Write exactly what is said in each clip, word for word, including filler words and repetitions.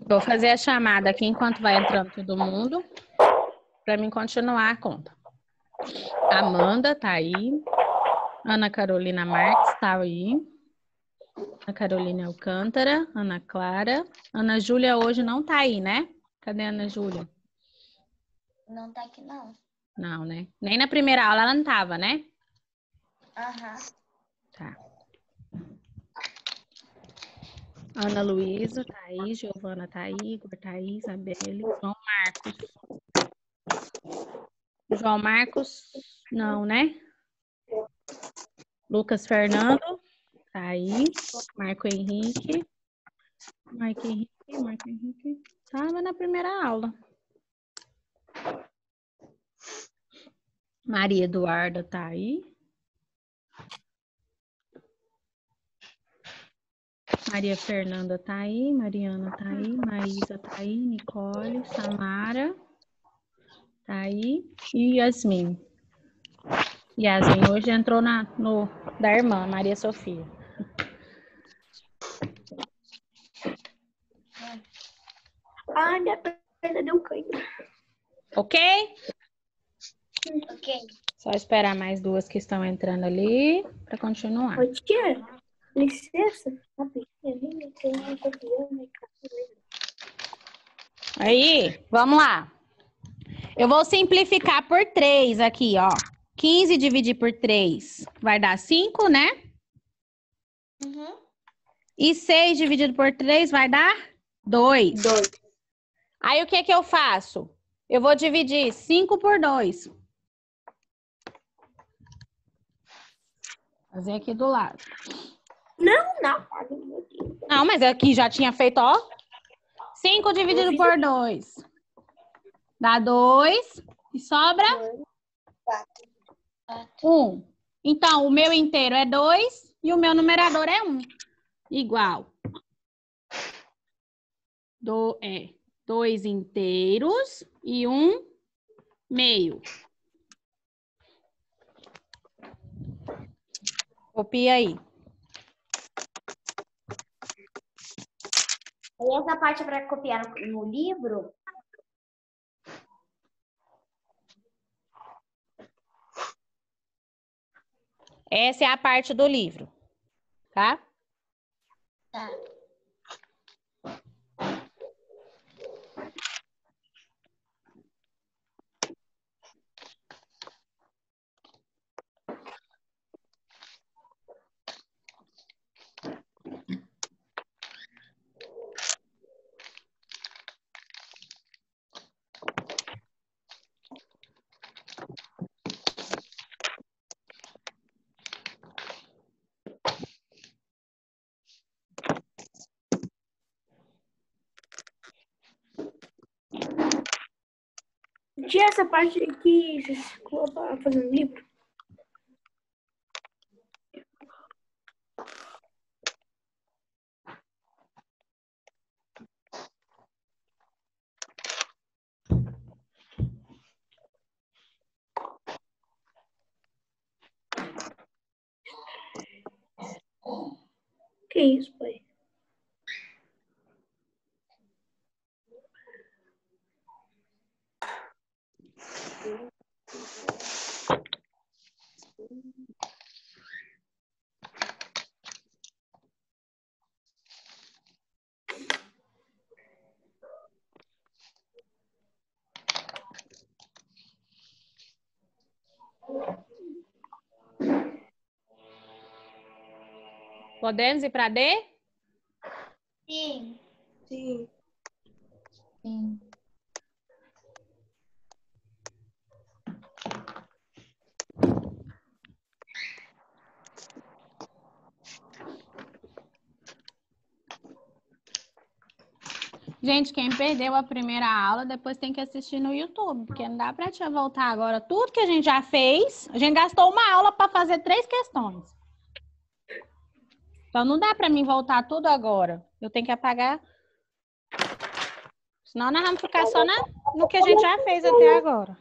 Vou fazer a chamada aqui enquanto vai entrando todo mundo, para mim continuar a conta. Amanda tá aí. Ana Carolina Marques tá aí. Ana Carolina Alcântara. Ana Clara. Ana Júlia hoje não tá aí, né? Cadê a Ana Júlia? Não tá aqui, não. Não, né? Nem na primeira aula ela não tava, né? Aham. Tá. Ana Luísa tá aí. Giovana tá aí. Igor tá aí. Isabelle. João Marcos. João Marcos, não, né? Lucas Fernando, tá aí. Marco Henrique. Marco Henrique, Marco Henrique. Tava na primeira aula. Maria Eduarda tá aí. Maria Fernanda tá aí. Mariana tá aí. Maísa tá aí. Nicole, Samara tá aí. E Yasmin. Yasmin hoje entrou na, no, da irmã, Maria Sofia. Ah, minha perna deu cãibra. Ok? Ok. Só esperar mais duas que estão entrando ali para continuar. Ô, tia, licença. Rapidinho, tem uma copiando. Aí, vamos lá. Eu vou simplificar por três aqui, ó. quinze dividir por três vai dar cinco, né? Uhum. E seis dividido por três vai dar dois. Dois. Aí, o que que eu faço? Eu vou dividir cinco por dois. Fazer aqui do lado. Não, não. Não, mas aqui já tinha feito, ó. cinco dividido por dois. Dá dois. E sobra? Quatro. um. Então, o meu inteiro é dois e o meu numerador é um. Igual. Do, é, dois inteiros e um meio. Copia aí. E essa parte é para copiar no, no livro? Essa é a parte do livro, tá? Tá. Tinha essa parte que vocês colocaram fazendo livro? Que isso, pai? Podemos ir para D? Sim. Sim. Sim. Gente, quem perdeu a primeira aula, depois tem que assistir no YouTube, porque não dá para tia voltar agora. Tudo que a gente já fez, a gente gastou uma aula para fazer três questões. Então, não dá para mim voltar tudo agora. Eu tenho que apagar. Senão, nós vamos ficar só na, no que a gente já fez até agora.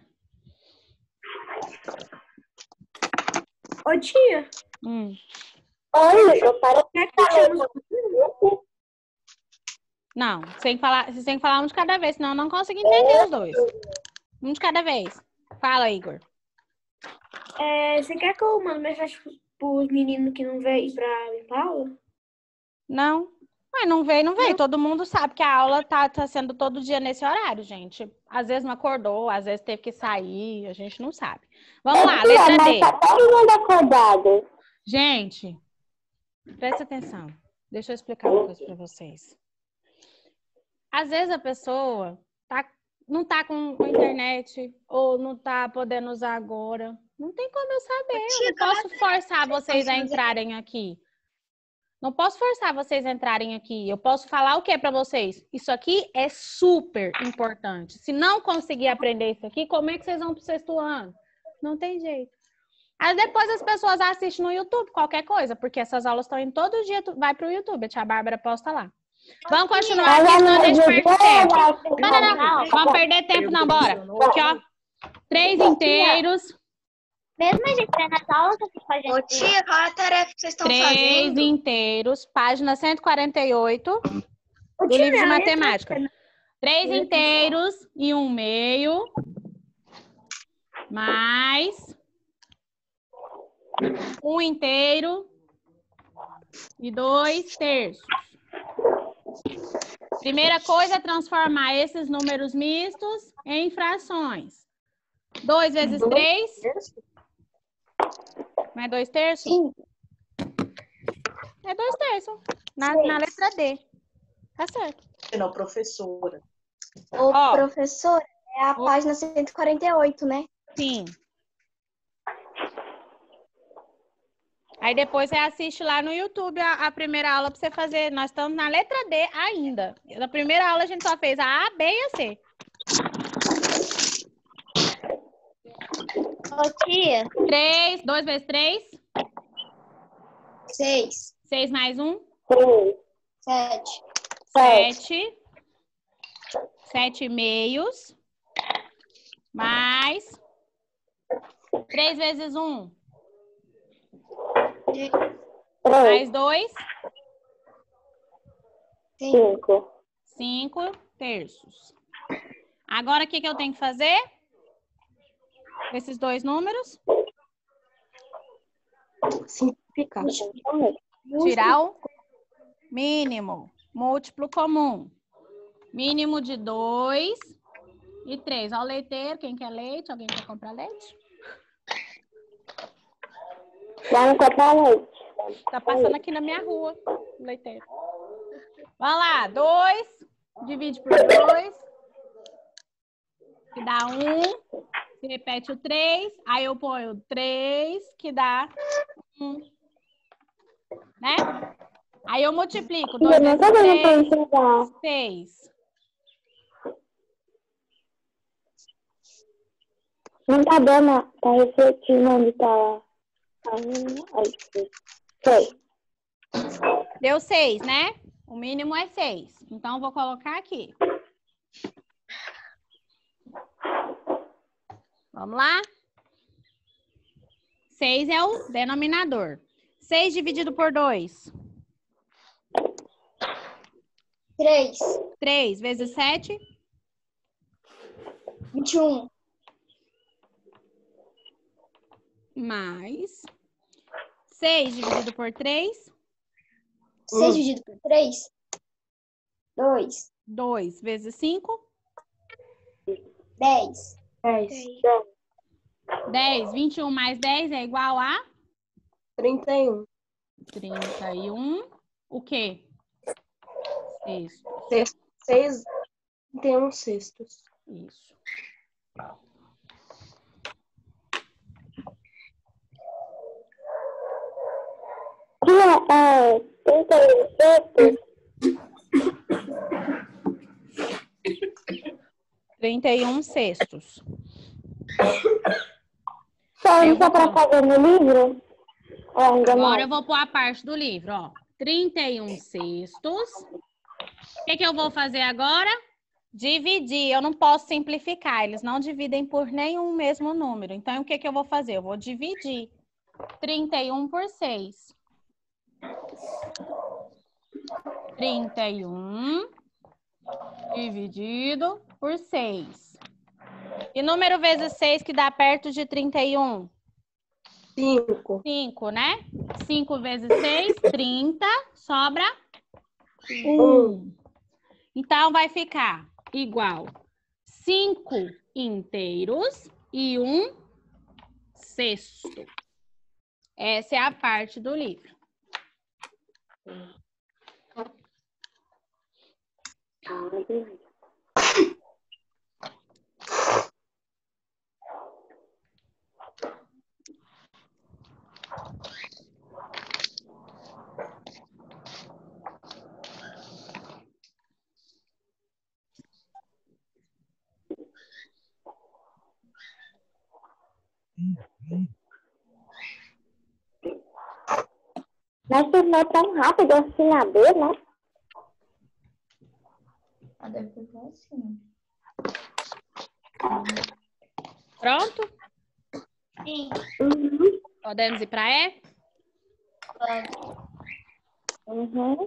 Ô, tia. Hum. Olha, eu parei. Não, você tem que falar, você tem que falar um de cada vez, senão eu não consigo entender os dois. Um de cada vez. Fala, Igor. É, você quer que eu mande mensagem pros meninos que não veio pra limpar aula? Não. Mas não veio, não veio. Não. Todo mundo sabe que a aula tá, tá sendo todo dia nesse horário, gente. Às vezes não acordou, às vezes teve que sair, a gente não sabe. Vamos lá, letra D. Mas tá todo mundo acordado. Gente, presta atenção. Deixa eu explicar uma coisa pra vocês. Às vezes a pessoa tá, não tá com internet ou não tá podendo usar agora. Não tem como eu saber. Eu não posso forçar vocês a entrarem aqui. Não posso forçar vocês a entrarem aqui. Eu posso falar o que para vocês? Isso aqui é super importante. Se não conseguir aprender isso aqui, como é que vocês vão pro sexto ano? Não tem jeito. Aí depois as pessoas assistem no YouTube qualquer coisa, porque essas aulas estão indo todo dia, vai pro YouTube. A tia Bárbara posta lá. Vamos continuar aqui, senão a gente perde tempo. Não, não, não. Vamos perder tempo, não, bora. Aqui, ó. Três inteiros. Mesmo a gente tá nas aulas, vocês fazem. Ô tia, qual é a tarefa que vocês estão Três fazendo? inteiros, página cento e quarenta e oito Ô, do tia, livro de a letra- matemática. Três inteiros e um meio, mais um inteiro e dois terços. Primeira coisa é transformar esses números mistos em frações. Dois vezes três. Não é dois terços? Sim. É dois terços. Na, na letra D. Tá certo. Não, professora. Ô, Ó. professora, é a Ô. página cento e quarenta e oito, né? Sim. Aí depois você assiste lá no YouTube a, a primeira aula para você fazer. Nós estamos na letra D ainda. Na primeira aula a gente só fez a A, B e a C. Ô, tia. três, dois vezes três. Seis. seis mais um. Três, Sete. sete. sete meios. Mais. três vezes um. três, Mais dois. cinco. cinco terços. Agora o que, que eu tenho que fazer? Esses dois números. Simplificar. Tirar o mínimo. Múltiplo comum. Mínimo de dois e três. Olha o leiteiro. Quem quer leite? Alguém quer comprar leite? Vamos comprar leite. Tá passando aqui na minha rua, o leiteiro. Vamos lá. dois. Divide por dois. Que dá um. Se repete o três. Aí eu ponho três, que dá um. Né? Aí eu multiplico. dois Eu não vezes tô dando pra três, enxergar. seis. Não tá dando, tá refletindo onde tá. Aí, seis. Deu seis, né? O mínimo é seis. Então, eu vou colocar aqui. Vamos lá? seis é o denominador. seis dividido por dois. Três. três vezes sete. Vinte e um. Mais. seis dividido por três. Seis dividido por três. Dois. dois vezes cinco. Dez. dez. dez. vinte e um mais dez é igual a trinta e um. trinta e um. O quê? Sexto. Sexto. seis. trinta e um sextos. Isso. Tia, é, trinta e trinta e um sextos. Só Eu isso vou pra pôr. fazer no livro? Ou ainda não? Agora eu vou pôr a parte do livro, ó. trinta e um sextos. O que, que eu vou fazer agora? Dividir. Eu não posso simplificar. Eles não dividem por nenhum mesmo número. Então, o que, que eu vou fazer? Eu vou dividir trinta e um por seis. trinta e um dividido por seis. E número vezes seis que dá perto de trinta e um? Cinco. cinco, né? cinco vezes seis, trinta. Sobra Um. um. Então, vai ficar igual cinco inteiros e um sexto. Essa é a parte do livro. Mas terminou tão rápido assim abrir, né? Ah, deve ter assim. Pronto? Sim. Uhum. Podemos ir para E? Uhum.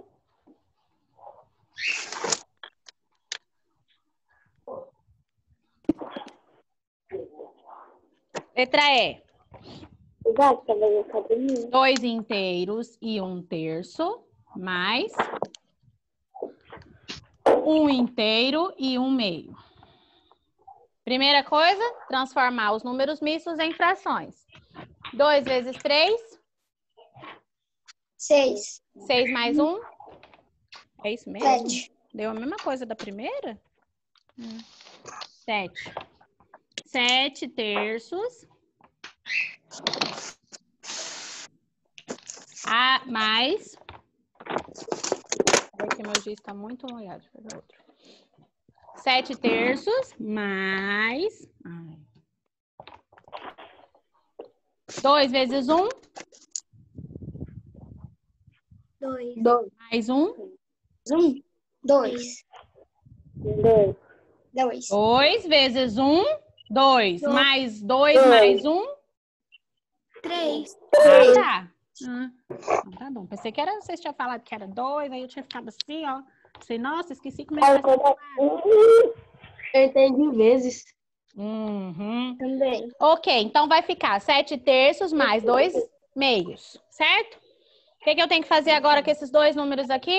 Letra E. Exato, também academia. Dois inteiros e um terço, mais um inteiro e um meio. Primeira coisa, transformar os números mistos em frações. dois vezes três, Seis. seis mais um. É isso mesmo? Sete. Deu a mesma coisa da primeira? Hum. Sete. Sete terços. A mais. Porque meu giz está muito molhado. Deixa eu pegar outro. Sete terços mais. Ai. Dois vezes um. Dois. Dois. Mais um. Um. Dois. Dois. Dois. Dois vezes um. Dois. Dois. Mais dois Dois. mais um. Três. Ah, tá. Ah, então tá bom. Pensei que era, vocês tinham falado que era dois, aí eu tinha ficado assim, ó. Pensei, nossa, esqueci como é Aí que faz. quando é... Eu entendi vezes. Uhum. Também. Ok, então vai ficar sete terços mais dois meios, certo? O que, que eu tenho que fazer agora com esses dois números aqui?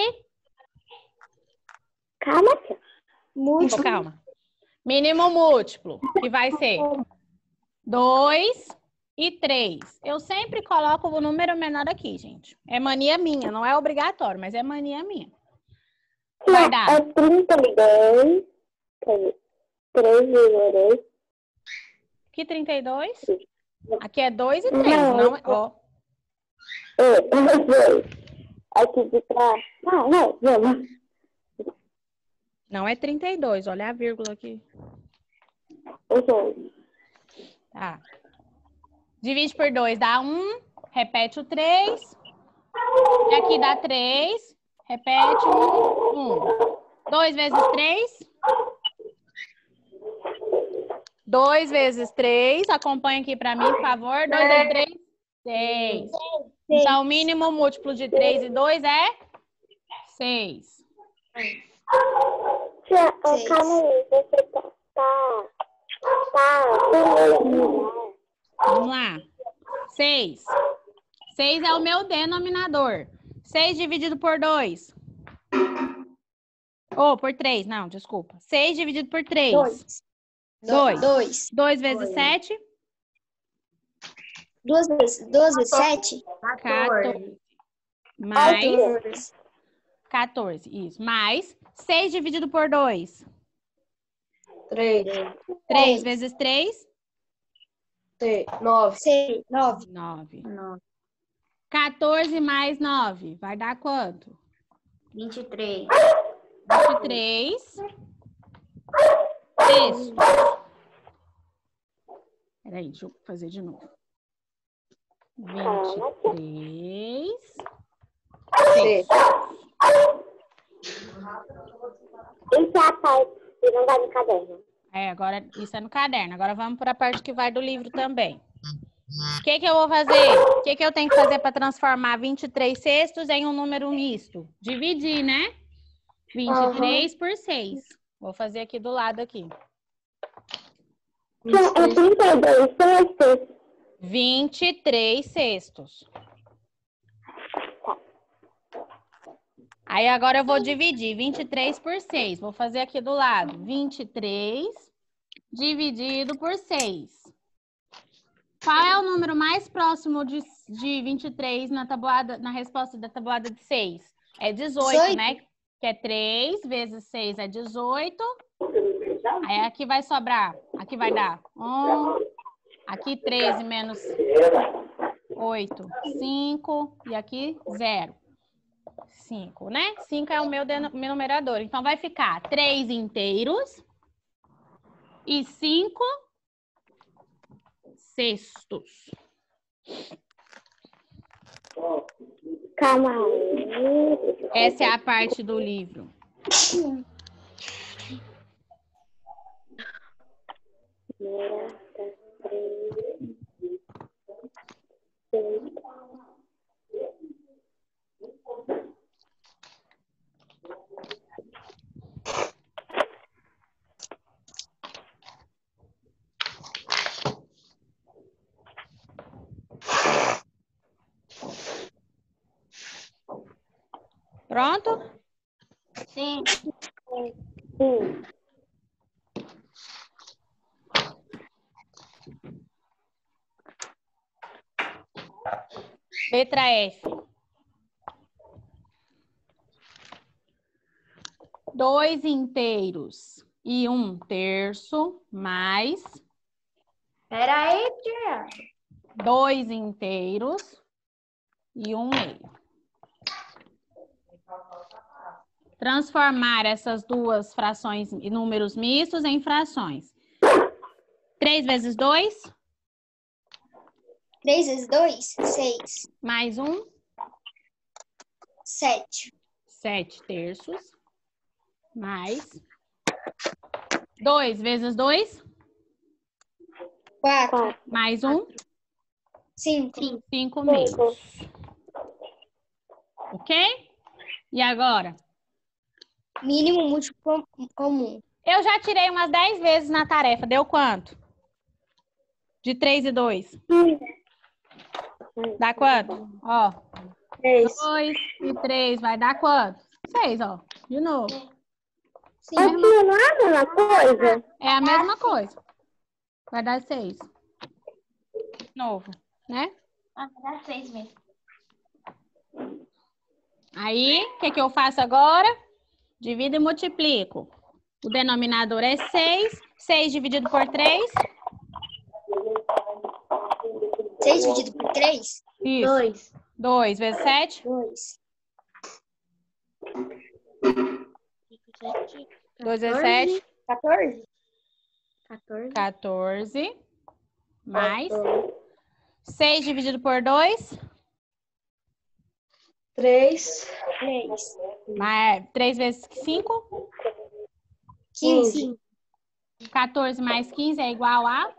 Calma, tia. Oh, calma. Mínimo múltiplo, que vai ser dois e três. Eu sempre coloco o número menor aqui, gente. É mania minha, não é obrigatório, mas é mania minha. Vai dar. É trinta e dois. Quer dizer, três vírgula dois. Que trinta e dois? Aqui é dois e três, Não, não é? Ó. É, dois. Aqui de trás. Não, não, vamos. Não é trinta e dois, olha a vírgula aqui. Dois. Tá. Divide por dois dá um, repete o três. E aqui dá três, repete um, um. dois vezes três. dois vezes três, acompanha aqui para mim, por favor. dois vezes três, seis. Então, o mínimo múltiplo de três e dois é seis. Tia, oh, Seis. calma aí. Você tá... Tá... Tá... Vamos lá. seis. seis é o meu denominador. seis dividido por dois. Ou oh, por três, não, desculpa. seis dividido por três. Dois. Dois. Dois. dois vezes sete. Duas vezes, duas vezes sete. quatorze. Mais Quatorze. quatorze, isso. Mais seis dividido por dois. Três. três vezes três. Seis. Nove. Seis. Nove. nove. Nove. quatorze mais nove. Vai dar quanto? Vinte e três. vinte e três. Sexto. Peraí, deixa eu fazer de novo. vinte e três. Seis. Isso é a parte que não vai no caderno. É, agora isso é no caderno. Agora vamos para a parte que vai do livro também. O que, que eu vou fazer? O que, que eu tenho que fazer para transformar vinte e três sextos em um número misto? Dividir, né? vinte e três por seis. Vou fazer aqui do lado aqui. Tia, é trinta e dois sextos. vinte e três sextos. Aí agora eu vou dividir vinte e três por seis. Vou fazer aqui do lado. vinte e três dividido por seis. Qual é o número mais próximo de, de vinte e três na tabuada, na resposta da tabuada de seis? É dezoito, dezoito. né? Que é três vezes seis é dezoito. Aí aqui vai sobrar. Aqui vai dar um. Aqui treze menos oito, cinco. E aqui zero. cinco, né? cinco é o meu numerador. Então, vai ficar três inteiros e cinco sextos. Calma aí. Essa é a parte do livro. Pronto? Sim. Sim. Letra F. Dois inteiros e um terço, mais Pera aí, tia. dois inteiros e um meio. Transformar essas duas frações e números mistos em frações. três vezes dois, três vezes dois, seis. mais um, sete. sete terços, mais dois vezes dois, quatro. mais um, cinco. cinco meios. Ok? E agora? Mínimo múltiplo comum. Eu já tirei umas dez vezes na tarefa. Deu quanto? De três e dois. Dá quanto? Ó. Três. dois e três vai dar quanto? seis, ó. De novo. Sim. Ô, tia, não é a mesma coisa? É a mesma coisa. Vai dar seis. Novo, né? Ah, dá seis mesmo. Aí, o que, que eu faço agora? Divido e multiplico. O denominador é seis. seis dividido por três. seis dividido por três? Isso. Dois. dois vezes sete. dois. dois vezes sete. quatorze? quatorze. quatorze. Mais. seis dividido por dois. Três. três. Mais, três vezes cinco. quinze. quatorze mais quinze é igual a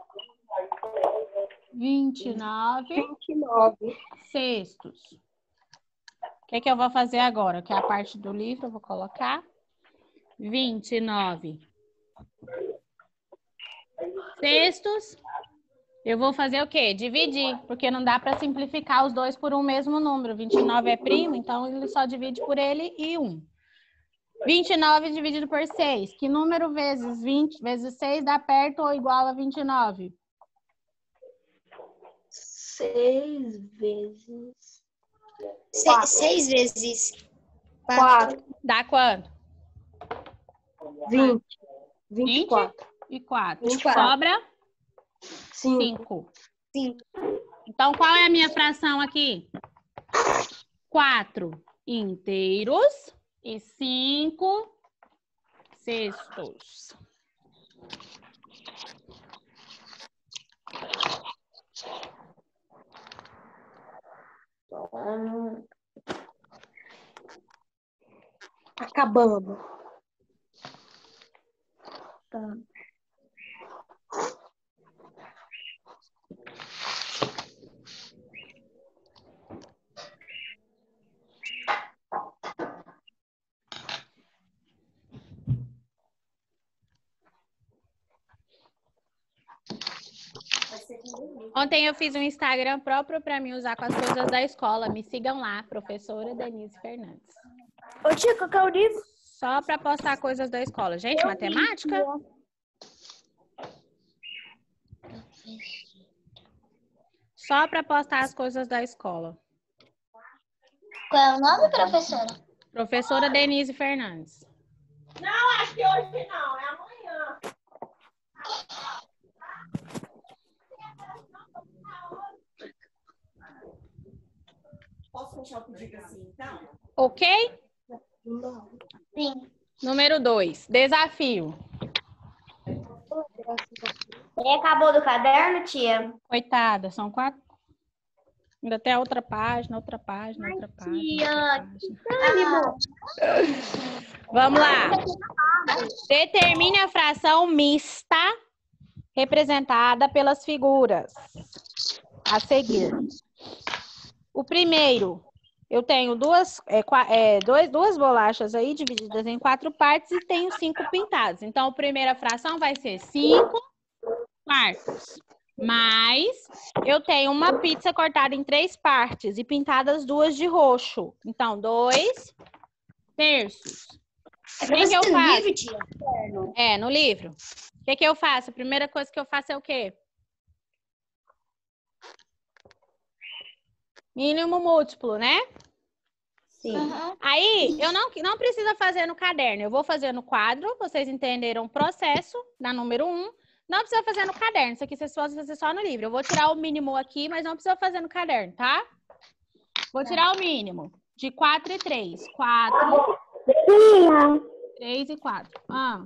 vinte e nove Vinte e nove. sextos. O que, que eu vou fazer agora? Que é a parte do livro, eu vou colocar vinte e nove sextos. Eu vou fazer o quê? Dividir, porque não dá para simplificar os dois por um mesmo número. vinte e nove é primo, então ele só divide por ele e um. vinte e nove dividido por seis. Que número vezes vinte vezes seis dá perto ou igual a vinte e nove? Seis vezes. Se, seis vezes Quatro. Dá quanto? Vinte. Vinte e quatro. E quatro. vinte e quatro. Sobra Cinco. cinco. cinco. Então, qual é a minha fração aqui? quatro inteiros e cinco sextos. Acabamos. Tá. Ontem eu fiz um Instagram próprio para mim usar com as coisas da escola. Me sigam lá, professora Denise Fernandes. Ô, tia, qual que é o livro? Só para postar coisas da escola. Gente, matemática? Só para postar as coisas da escola. Qual é o nome, professora? Professora Denise Fernandes. Não, acho que hoje não, é amanhã. Posso fechar o pedido assim, então? Ok? Sim. Número dois. Desafio. E acabou do caderno, tia? Coitada, são quatro. Ainda tem a outra página, outra página, outra página. Outra página. Vamos lá. Determine a fração mista representada pelas figuras a seguir. O primeiro, eu tenho duas, é, é, dois, duas bolachas aí divididas em quatro partes e tenho cinco pintados. Então, a primeira fração vai ser cinco quartos. Mas eu tenho uma pizza cortada em três partes e pintadas duas de roxo. Então, dois terços. O que, que eu faço? Livro, tia? É, no livro. O que, que eu faço? A primeira coisa que eu faço é o quê? Mínimo múltiplo, né? Sim. Uhum. Aí, eu não, não precisa fazer no caderno. Eu vou fazer no quadro. Vocês entenderam o processo da número um. Não precisa fazer no caderno. Isso aqui vocês podem fazer só no livro. Eu vou tirar o mínimo aqui, mas não precisa fazer no caderno, tá? Vou tirar o mínimo. De quatro e três. quatro, três e quatro. Ah.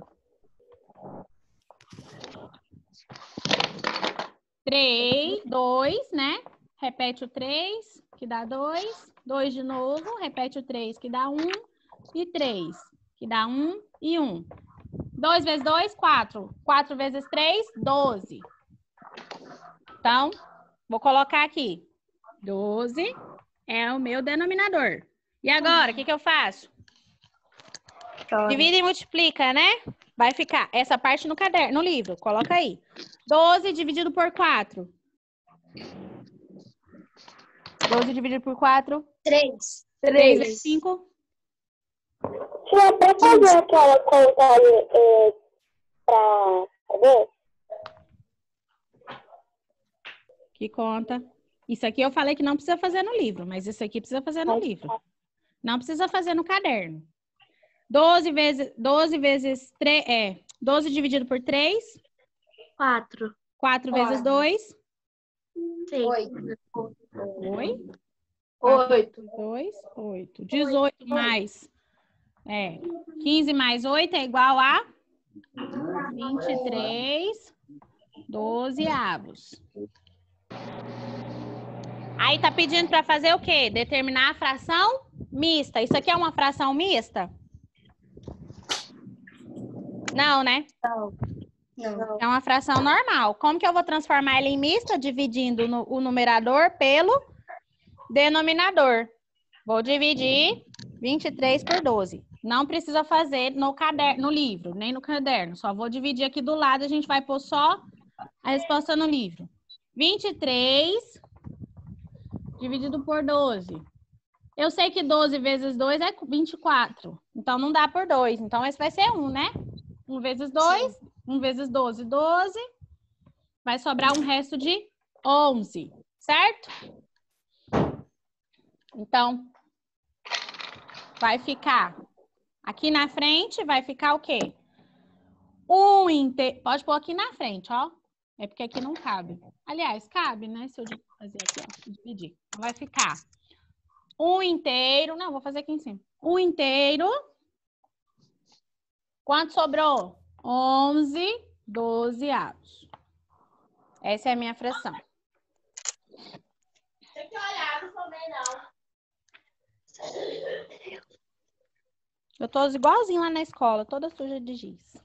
três, dois, né? Repete o três, que dá dois. dois de novo. Repete o três, que dá um. E três, que dá um e um. dois vezes dois, quatro. quatro vezes três, doze. Então, vou colocar aqui. doze é o meu denominador. E agora, o que, que eu faço? Divide e multiplica, né? Vai ficar essa parte no caderno, no livro. Coloca aí. doze dividido por quatro. doze dividido por quatro. Três. três vezes cinco. Tia, pra fazer aquela conta aí, é, pra ver? Que conta? Isso aqui eu falei que não precisa fazer no livro, mas isso aqui precisa fazer no livro. Não precisa fazer no caderno. doze vezes, doze vezes três, é, doze dividido por três. Quatro. quatro vezes dois. Seis. Oito. Oi? Oito. dois, oito. dezoito mais. É. quinze mais oito é igual a vinte e três, doze avos. Aí tá pedindo para fazer o quê? Determinar a fração mista. Isso aqui é uma fração mista? Não, né? Não. É uma fração normal. Como que eu vou transformar ela em mista? Dividindo no, o numerador pelo denominador. Vou dividir vinte e três por doze. Não precisa fazer no caderno, no livro, nem no caderno. Só vou dividir aqui do lado, a gente vai pôr só a resposta no livro. vinte e três dividido por doze. Eu sei que doze vezes dois é vinte e quatro. Então, não dá por dois. Então, esse vai ser um, né? um vezes dois. um vezes doze, doze. Vai sobrar um resto de onze. Certo? Então, vai ficar... Aqui na frente vai ficar o quê? Um inteiro. Pode pôr aqui na frente, ó. É porque aqui não cabe. Aliás, cabe, né? Se eu fazer aqui, ó. Dividir. Então, vai ficar um inteiro. Não, vou fazer aqui em cima. Um inteiro. Quanto sobrou? onze, doze avos. Essa é a minha fração. Tem que olhar, não também não. Eu tô igualzinho lá na escola, toda suja de giz.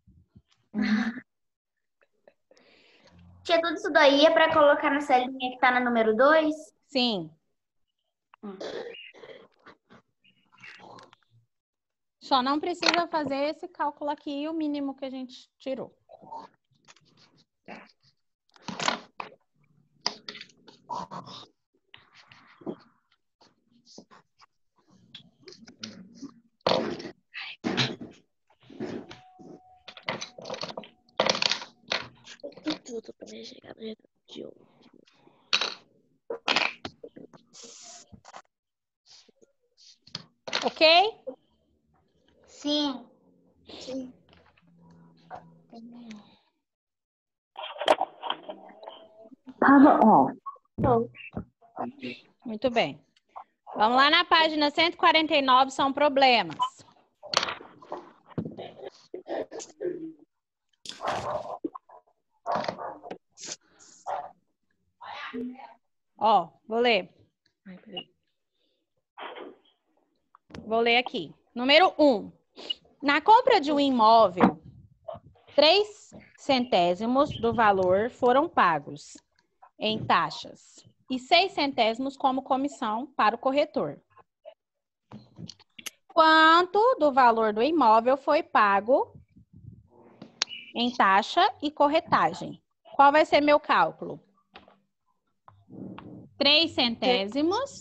Tia, tudo isso daí é para colocar na celinha que tá na número dois? Sim. Só não precisa fazer esse cálculo aqui, o mínimo que a gente tirou. tudo para chegar no resultado de hoje. Ok? Sim. Sim. Tá bom. Não. Muito bem. Vamos lá na página cento e quarenta e nove, são problemas. Ó, vou ler. Ai, peraí. Vou ler aqui. Número um. Na compra de um imóvel, três centésimos do valor foram pagos em taxas e seis centésimos como comissão para o corretor. Quanto do valor do imóvel foi pago em taxa e corretagem? Qual vai ser meu cálculo? Três centésimos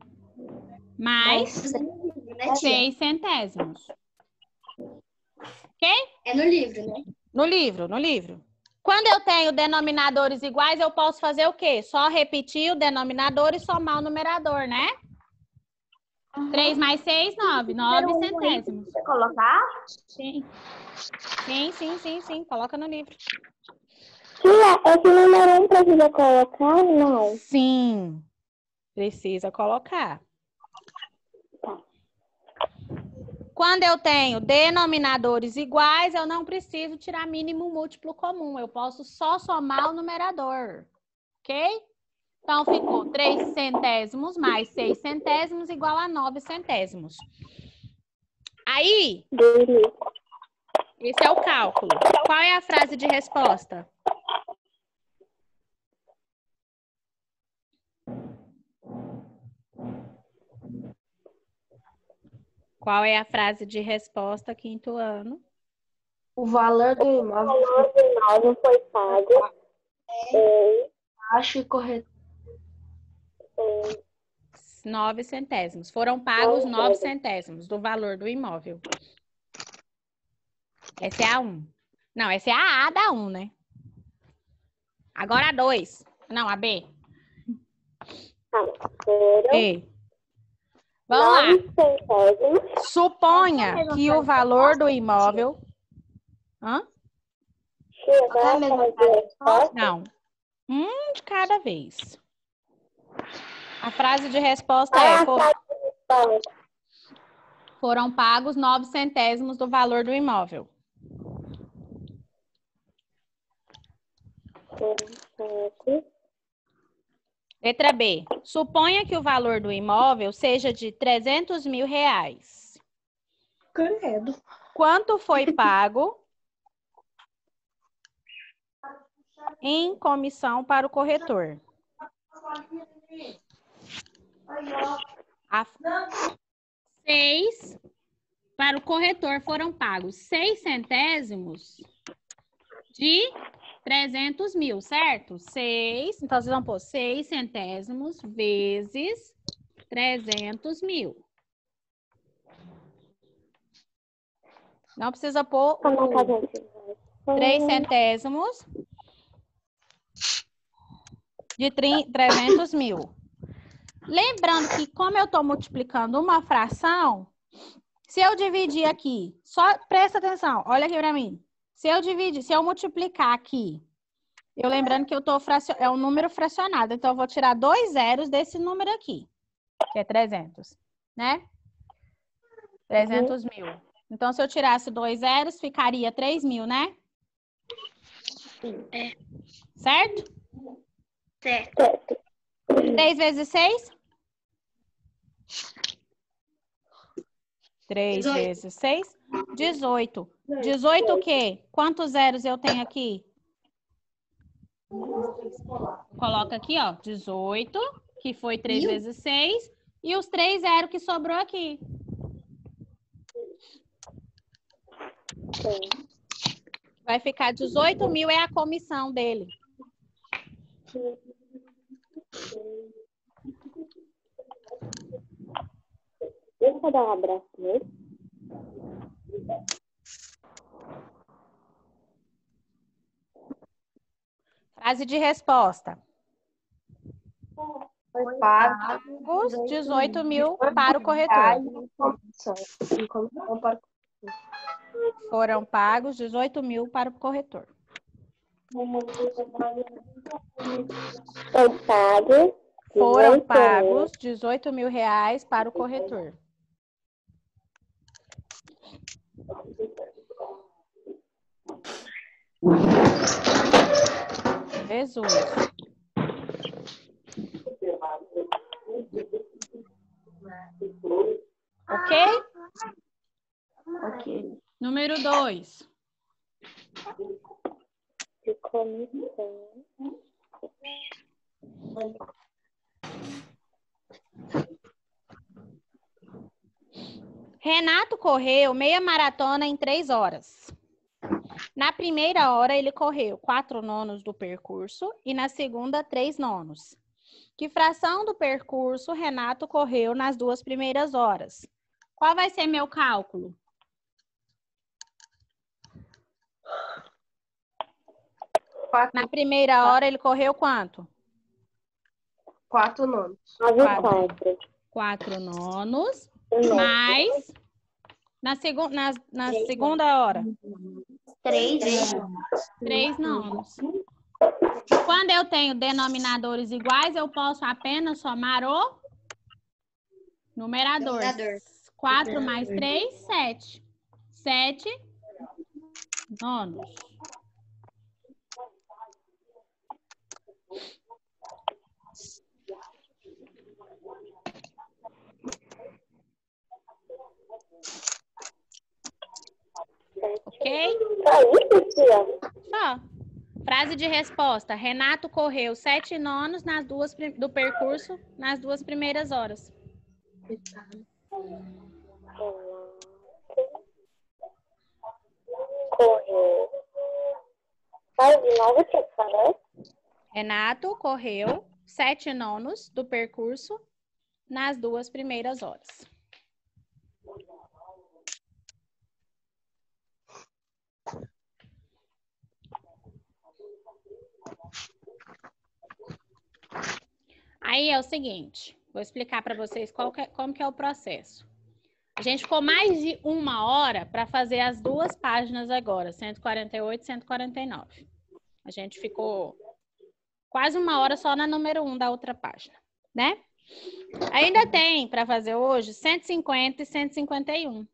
mais Né, tia? seis centésimos. Ok? É no livro, né? No livro, no livro. Quando eu tenho denominadores iguais, eu posso fazer o quê? Só repetir o denominador e somar o numerador, né? três mais seis, nove. nove centésimos. Você colocar? Sim. Sim, sim, sim, sim. Coloca no livro. Tia, esse número um precisa colocar? Não. Sim. Precisa colocar. Quando eu tenho denominadores iguais, eu não preciso tirar mínimo múltiplo comum. Eu posso só somar o numerador. Ok? Então, ficou três centésimos mais seis centésimos igual a nove centésimos. Aí, esse é o cálculo. Qual é a frase de resposta? Qual é a frase de resposta, quinto ano? O valor do O imóvel valor do imóvel foi pago em acho e correto. Nove centésimos. Foram pagos nove centésimos do valor do imóvel. Essa é a um. Não, essa é a A da um, né? Agora a dois. Não, a B. B. Vamos lá. Suponha que o valor do imóvel... Hã? Não. Um de cada vez. A frase de resposta é... For... Foram pagos nove centésimos do valor do imóvel. Letra B. Suponha que o valor do imóvel seja de trezentos mil reais. Credo. Quanto foi pago em comissão para o corretor? A... Seis para o corretor foram pagos seis centésimos de trezentos mil, certo? Seis, então vocês vão pôr seis centésimos vezes trezentos mil. Não precisa pôr o três centésimos de trezentos mil. Lembrando que, como eu estou multiplicando uma fração, se eu dividir aqui, só presta atenção, olha aqui para mim. Se eu dividir, se eu multiplicar aqui, eu lembrando que eu tô fracion... é um número fracionado, então eu vou tirar dois zeros desse número aqui, que é trezentos, né? trezentos mil. Então, se eu tirasse dois zeros, ficaria três mil, né? É. Certo? Certo. três vezes seis? três vezes seis? dezoito. dezoito o quê? Quantos zeros eu tenho aqui? Coloca aqui, ó. dezoito, que foi três vezes seis. E os três zeros que sobrou aqui. Vai ficar dezoito mil, é a comissão dele. Deixa eu dar um abraço nele. Frase de resposta. Foi pago Pagos dezoito mil para o corretor. em comissão. Em comissão para Foram pagos dezoito mil para o corretor. Foi pago. Foram pagos dezoito mil reais para o corretor. Jesus. Ok? Ok. Número dois. De comissão. Renato correu meia maratona em três horas. Na primeira hora, ele correu quatro nonos do percurso e na segunda, três nonos. Que fração do percurso Renato correu nas duas primeiras horas? Qual vai ser meu cálculo? Quatro, Na primeira hora, ele correu quanto? quatro nomes. Nove quatro. Quatro nonos, Um mais na, segu na, na segunda hora, Três. três nonos. Quando eu tenho denominadores iguais, eu posso apenas somar o numerador. Numerador. quatro mais três, sete. sete nonos. Ok? Só isso, tia? Só. Frase de resposta. Renato correu sete nonos nas duas prim- do percurso nas duas primeiras horas. Correu. Fala de novo, tia, por favor. Renato correu sete nonos do percurso nas duas primeiras horas. Aí é o seguinte, vou explicar para vocês qual que é, como que é o processo. A gente ficou mais de uma hora para fazer as duas páginas agora, cento e quarenta e oito e cento e quarenta e nove. A gente ficou quase uma hora só na número um da outra página, né? Ainda tem para fazer hoje cento e cinquenta e cento e cinquenta e um.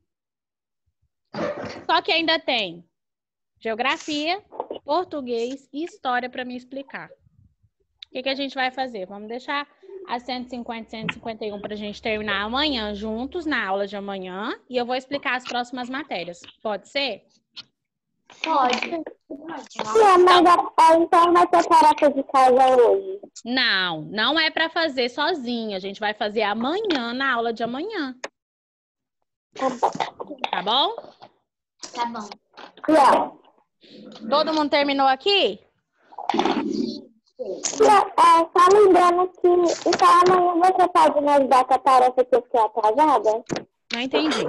Só que ainda tem geografia, português e história para me explicar. O que, que a gente vai fazer? Vamos deixar as cento e cinquenta e cento e cinquenta e um para a gente terminar amanhã juntos, na aula de amanhã, e eu vou explicar as próximas matérias. Pode ser? Pode. Tia, mas a, a, então vai ter tarefa de casa hoje. Não, não é para fazer sozinha. A gente vai fazer amanhã, na aula de amanhã. Tá bom? Tá bom. Tia, Todo mundo terminou aqui? tia, é, só lembrando que então amanhã você pode me ajudar com a tarefa que eu fiquei atrasada? Não entendi.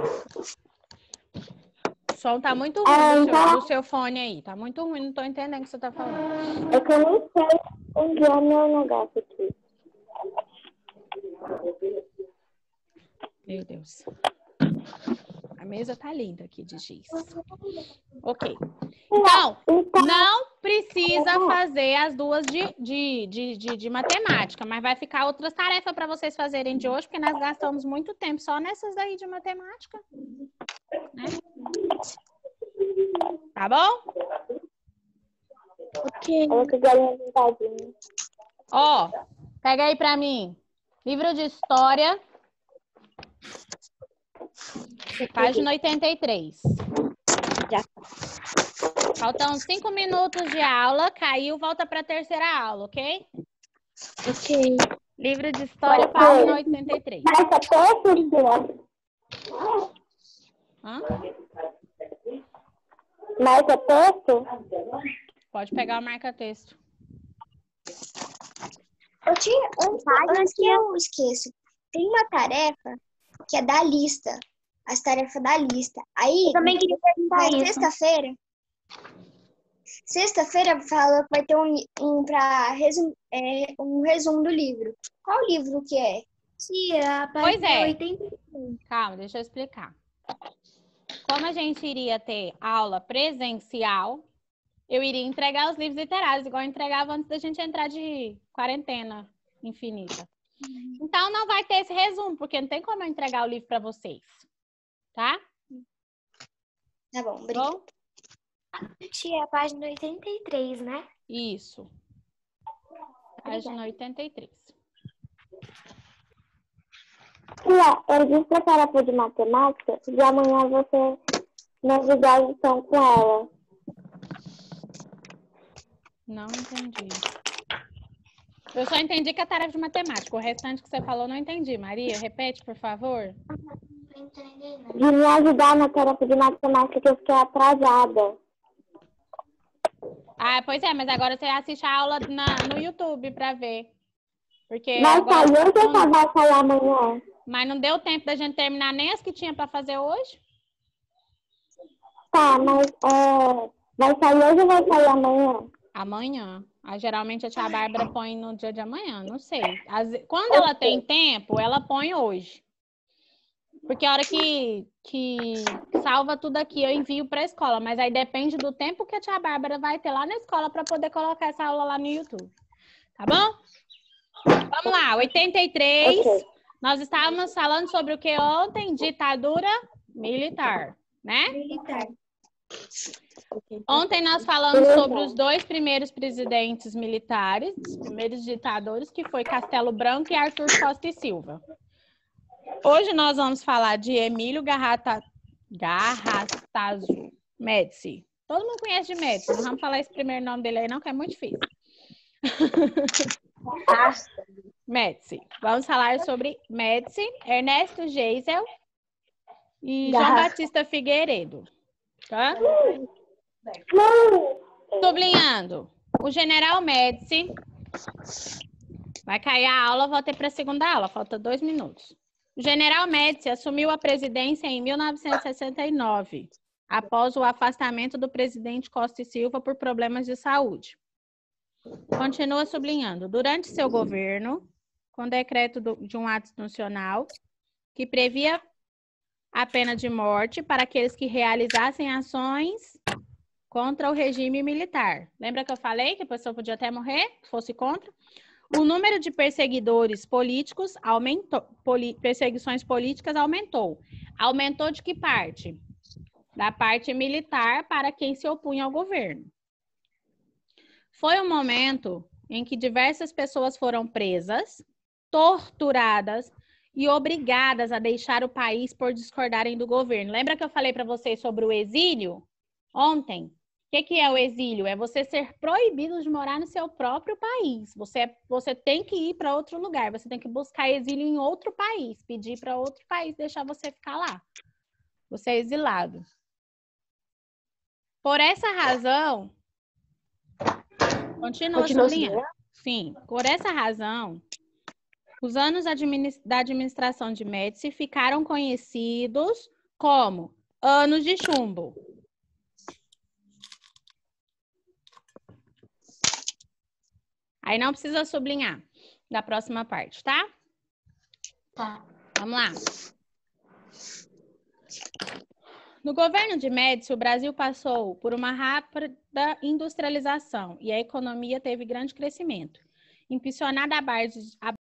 O som tá muito ruim Ah, do seu, então- do seu fone aí. Tá muito ruim, não tô entendendo o que você tá falando. É que eu não sei onde é meu negócio aqui. Meu Deus. A mesa tá linda aqui de giz. Ok. Então, não precisa fazer as duas de, de, de, de, de matemática, mas vai ficar outras tarefas para vocês fazerem de hoje, porque nós gastamos muito tempo só nessas daí de matemática. Né? Tá bom? Ok. Eu tô ganhando sentadinha. Ó, pega aí pra mim. Livro de História. Página oitenta e três. Já. Faltam cinco minutos de aula. Caiu, volta pra terceira aula, ok? Ok. Livro de História, página oitenta e três. Mas é pouco, tia? Hã? Mas é pouco? Pode pegar o marca-texto. Eu tinha um antes que eu esqueço. Tem uma tarefa que é da lista. As tarefas da lista. Aí, Eu também queria perguntar na isso. sexta-feira, Sexta-feira falou que vai ter um, um, pra resum, é, um resumo do livro. Qual livro que é? Tia, a Pois página é. oitenta e um. Calma, deixa eu explicar. Como a gente iria ter aula presencial, eu iria entregar os livros literários, igual eu entregava antes da gente entrar de quarentena infinita. Então, não vai ter esse resumo, porque não tem como eu entregar o livro para vocês. Tá? Tá bom, obrigada. Bom? Tia, a página oitenta e três, né? Isso. Página oitenta e três. Tia, eu disse pra tarefa de matemática e amanhã você me ajudar então com ela. Não entendi. Eu só entendi que a tarefa de matemática. O restante que você falou, não entendi. Maria, repete, por favor. De me ajudar na tarefa de matemática que eu fiquei atrasada. Ah, pois é, mas agora você assiste a aula na, no YouTube pra ver. Porque Vai agora... sair hoje ou só vai sair amanhã? Mas não deu tempo da gente terminar nem as que tinha pra fazer hoje? Tá, mas é, vai sair hoje ou vai sair amanhã? Amanhã. Ah, geralmente a tia Bárbara põe no dia de amanhã, não sei. Às ve- Quando ela tem tempo, ela põe hoje. Porque a hora que, que salva tudo aqui, eu envio para a escola. Mas aí depende do tempo que a tia Bárbara vai ter lá na escola para poder colocar essa aula lá no YouTube. Tá bom? Vamos lá, oitenta e três. Ok. Nós estávamos falando sobre o que ontem? Ditadura militar, né? Militar. Ontem nós falamos sobre os dois primeiros presidentes militares, os primeiros ditadores, que foi Castelo Branco e Arthur Costa e Silva. Hoje nós vamos falar de Emílio Garrata... Garrastazu Médici. Todo mundo conhece de Médici, não vamos falar esse primeiro nome dele aí não, que é muito difícil. Médici. Vamos falar sobre Médici, Ernesto Geisel e João Garrafa. Batista Figueiredo. Tá? Sublinhando, o general Médici vai cair a aula, vou ter para a segunda aula, falta dois minutos. O general Médici assumiu a presidência em mil novecentos e sessenta e nove, após o afastamento do presidente Costa e Silva por problemas de saúde. Continua sublinhando, durante seu governo, com decreto do, de um ato institucional que previa a pena de morte para aqueles que realizassem ações contra o regime militar. Lembra que eu falei que a pessoa podia até morrer, se fosse contra? O número de perseguidores políticos aumentou, poli, perseguições políticas aumentou. Aumentou de que parte? Da parte militar para quem se opunha ao governo. Foi um momento em que diversas pessoas foram presas, torturadas e obrigadas a deixar o país por discordarem do governo. Lembra que eu falei para vocês sobre o exílio ontem? O que, que é o exílio? É você ser proibido de morar no seu próprio país. Você, você tem que ir para outro lugar. Você tem que buscar exílio em outro país. Pedir para outro país deixar você ficar lá. Você é exilado. Por essa razão... Continua, Continua sublinhando. Sim, por essa razão, os anos administ- da administração de Médici ficaram conhecidos como anos de chumbo. Aí não precisa sublinhar da próxima parte, tá? Tá. Vamos lá. No governo de Médici, o Brasil passou por uma rápida industrialização e a economia teve grande crescimento, impulsionada à base, à